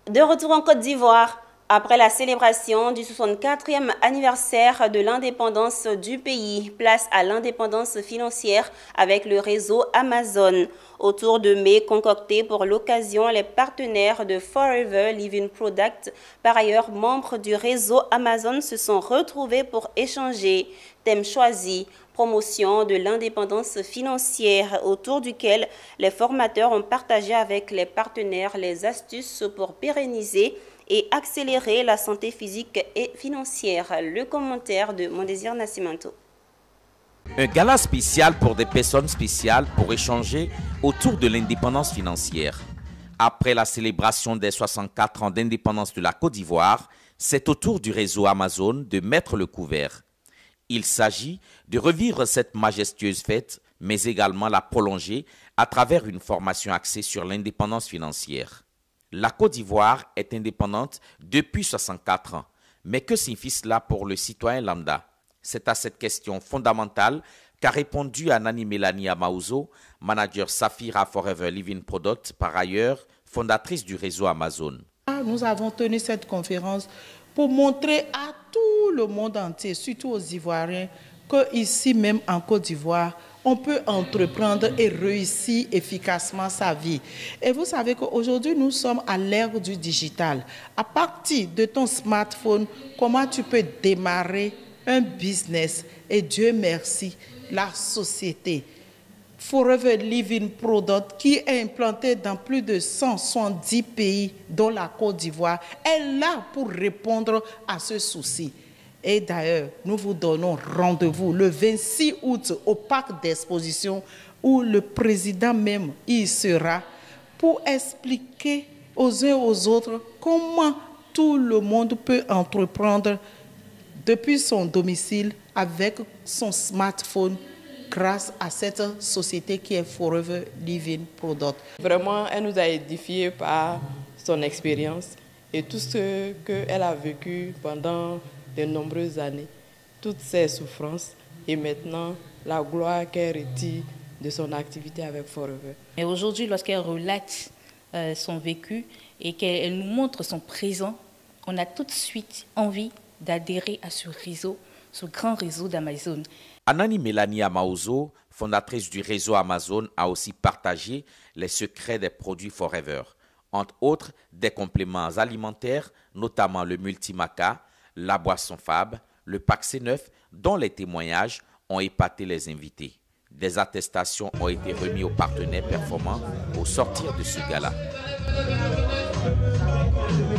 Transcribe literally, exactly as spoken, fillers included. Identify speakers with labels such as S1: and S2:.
S1: De retour en Côte d'Ivoire, après la célébration du soixante-quatrième anniversaire de l'indépendance du pays, place à l'indépendance financière avec le réseau Amazon. Autour de mets concoctés pour l'occasion, les partenaires de Forever Living Product, par ailleurs membres du réseau Amazon, se sont retrouvés pour échanger. Thème choisi, promotion de l'indépendance financière, autour duquel les formateurs ont partagé avec les partenaires les astuces pour pérenniser et accélérer la santé physique et financière. Le commentaire de Mondésir Nascimento.
S2: Un gala spécial pour des personnes spéciales pour échanger autour de l'indépendance financière. Après la célébration des soixante-quatre ans d'indépendance de la Côte d'Ivoire, c'est au tour du réseau Amazon de mettre le couvert. Il s'agit de revivre cette majestueuse fête, mais également la prolonger à travers une formation axée sur l'indépendance financière. La Côte d'Ivoire est indépendante depuis soixante-quatre ans. Mais que signifie cela pour le citoyen lambda? C'est à cette question fondamentale qu'a répondu Anani Mélanie Amaouzo, manager Safira Forever Living Product, par ailleurs fondatrice du réseau Amazon.
S3: Nous avons tenu cette conférence pour montrer à tout le monde entier, surtout aux Ivoiriens, qu'ici même en Côte d'Ivoire, on peut entreprendre et réussir efficacement sa vie. Et vous savez qu'aujourd'hui, nous sommes à l'ère du digital. À partir de ton smartphone, comment tu peux démarrer un business? Et Dieu merci, la société Forever Living Product, qui est implantée dans plus de cent soixante-dix pays, dont la Côte d'Ivoire, est là pour répondre à ce souci. Et d'ailleurs, nous vous donnons rendez-vous le vingt-six août au parc d'exposition où le président même y sera pour expliquer aux uns aux autres comment tout le monde peut entreprendre depuis son domicile avec son smartphone grâce à cette société qui est Forever Living Product.
S4: Vraiment, elle nous a édifiés par son expérience et tout ce qu'elle a vécu pendant de nombreuses années, toutes ses souffrances et maintenant la gloire qu'elle retire de son activité avec Forever.
S5: Et aujourd'hui, lorsqu'elle relate euh, son vécu et qu'elle nous montre son présent, on a tout de suite envie d'adhérer à ce réseau, ce grand réseau d'Amazon.
S2: Anani Mélanie Amaouzo, fondatrice du réseau Amazon, a aussi partagé les secrets des produits Forever, entre autres des compléments alimentaires, notamment le multimaca, la boisson Fab, le pack C neuf, dont les témoignages ont épaté les invités. Des attestations ont été remises aux partenaires performants au sortir de ce gala.